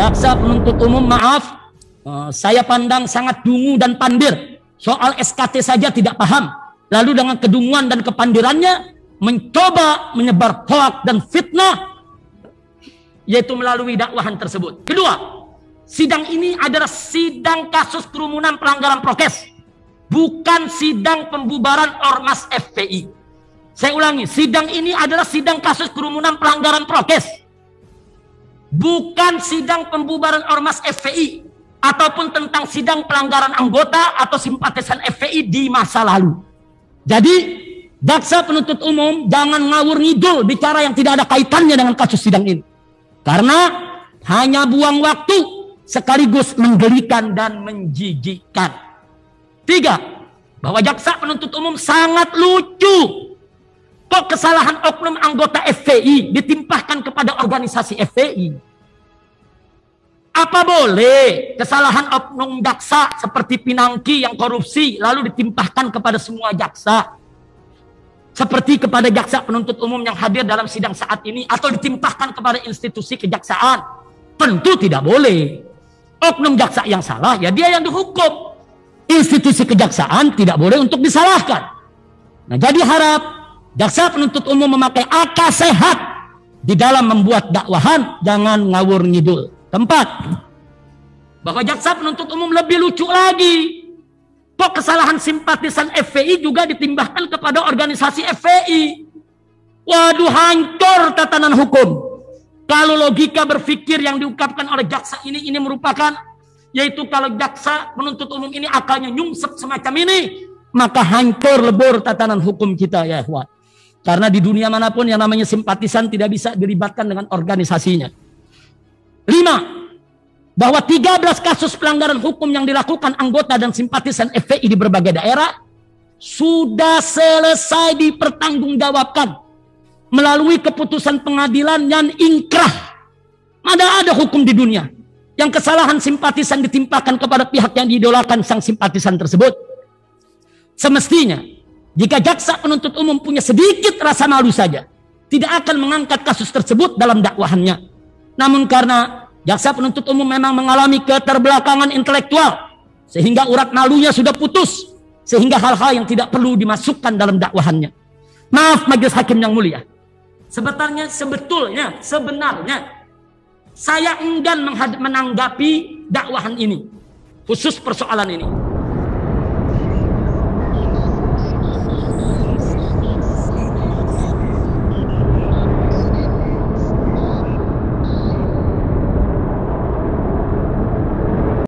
jaksa penuntut umum, maaf, saya pandang sangat dungu dan pandir. Soal SKT saja tidak paham. Lalu dengan kedunguan dan kepandirannya mencoba menyebar hoak dan fitnah, yaitu melalui dakwahan tersebut. Kedua, sidang ini adalah sidang kasus kerumunan pelanggaran prokes, bukan sidang pembubaran Ormas FPI. Saya ulangi, sidang ini adalah sidang kasus kerumunan pelanggaran prokes, bukan sidang pembubaran Ormas FPI ataupun tentang sidang pelanggaran anggota atau simpatisan FPI di masa lalu. Jadi, jaksa penuntut umum jangan ngawur ngidul bicara yang tidak ada kaitannya dengan kasus sidang ini. Karena hanya buang waktu sekaligus menggelikan dan menjijikkan. 3, bahwa jaksa penuntut umum sangat lucu. Kok kesalahan oknum anggota FPI ditimpahkan kepada organisasi FPI? Apa boleh kesalahan oknum jaksa seperti Pinangki yang korupsi lalu ditimpahkan kepada semua jaksa? Seperti kepada jaksa penuntut umum yang hadir dalam sidang saat ini, atau ditimpahkan kepada institusi kejaksaan? Tentu tidak boleh. Oknum jaksa yang salah, ya dia yang dihukum. Institusi kejaksaan tidak boleh untuk disalahkan. Nah, jadi harap jaksa penuntut umum memakai akal sehat di dalam membuat dakwahan, jangan ngawur ngidul. 4, bahwa jaksa penuntut umum lebih lucu lagi. Kok kesalahan simpatisan FPI juga ditimbahkan kepada organisasi FPI? Waduh, hancur tatanan hukum. Kalau logika berpikir yang diungkapkan oleh jaksa ini merupakan, yaitu kalau jaksa penuntut umum ini akalnya nyungsep semacam ini, maka hancur lebur tatanan hukum kita, ya ikhwan. Karena di dunia manapun yang namanya simpatisan tidak bisa dilibatkan dengan organisasinya. 5, bahwa 13 kasus pelanggaran hukum yang dilakukan anggota dan simpatisan FPI di berbagai daerah sudah selesai dipertanggungjawabkan melalui keputusan pengadilan yang inkrah. Mana ada hukum di dunia yang kesalahan simpatisan ditimpakan kepada pihak yang diidolakan sang simpatisan tersebut. Semestinya jika jaksa penuntut umum punya sedikit rasa malu saja, tidak akan mengangkat kasus tersebut dalam dakwahannya. Namun karena jaksa penuntut umum memang mengalami keterbelakangan intelektual, sehingga urat malunya sudah putus, sehingga hal-hal yang tidak perlu dimasukkan dalam dakwahannya. Maaf majelis hakim yang mulia, sebenarnya saya enggan menanggapi dakwahan ini, khusus persoalan ini.